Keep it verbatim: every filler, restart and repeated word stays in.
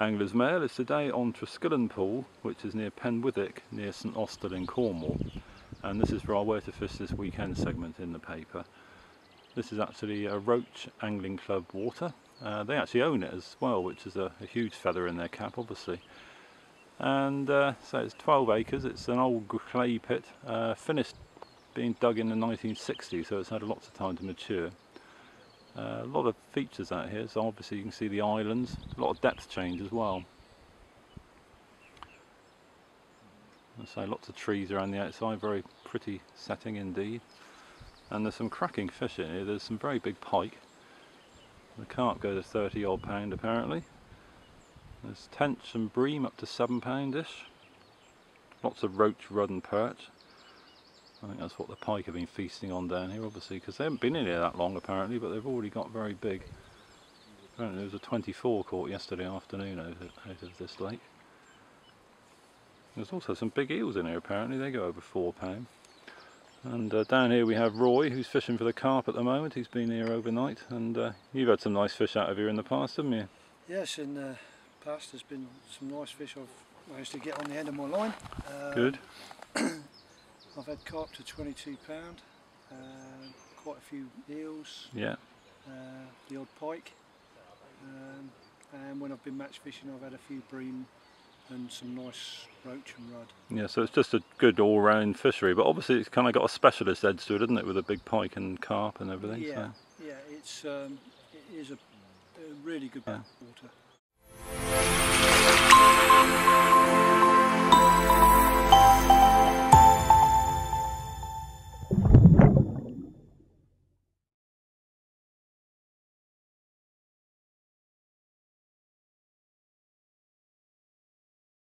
Anglers Mail is today on Treskillen Pool, which is near Penwithwick, near St Austell in Cornwall, and this is for our Where to Fish This Weekend segment in the paper. This is actually a Roach Angling Club water. Uh, they actually own it as well, which is a, a huge feather in their cap, obviously. And uh, so it's twelve acres. It's an old clay pit, uh, finished being dug in the nineteen sixties, so it's had lots of time to mature. Uh, a lot of features out here, so obviously you can see the islands, a lot of depth change as well. So lots of trees around the outside, very pretty setting indeed. And there's some cracking fish in here. There's some very big pike. The carp go to thirty odd pound apparently. There's tench and bream up to seven pound-ish. Lots of roach, rudd and perch. I think that's what the pike have been feasting on down here, obviously, because they haven't been in here that long apparently, but they've already got very big. Apparently there was a twenty-four caught yesterday afternoon out of, out of this lake. There's also some big eels in here apparently, they go over four pound. And uh, down here we have Roy, who's fishing for the carp at the moment. He's been here overnight, and uh, you've had some nice fish out of here in the past, haven't you? Yes, in the past there's been some nice fish I've managed to get on the end of my line. Um, Good. I've had carp to twenty-two pound, uh, quite a few eels, Yeah. uh, the odd pike, um, and when I've been match fishing I've had a few bream and some nice roach and rudd. Yeah, so it's just a good all-round fishery, but obviously it's kind of got a specialist edge to it, isn't it, with a big pike and carp and everything. Yeah, so. yeah, it's um, it is a, a really good Yeah. water.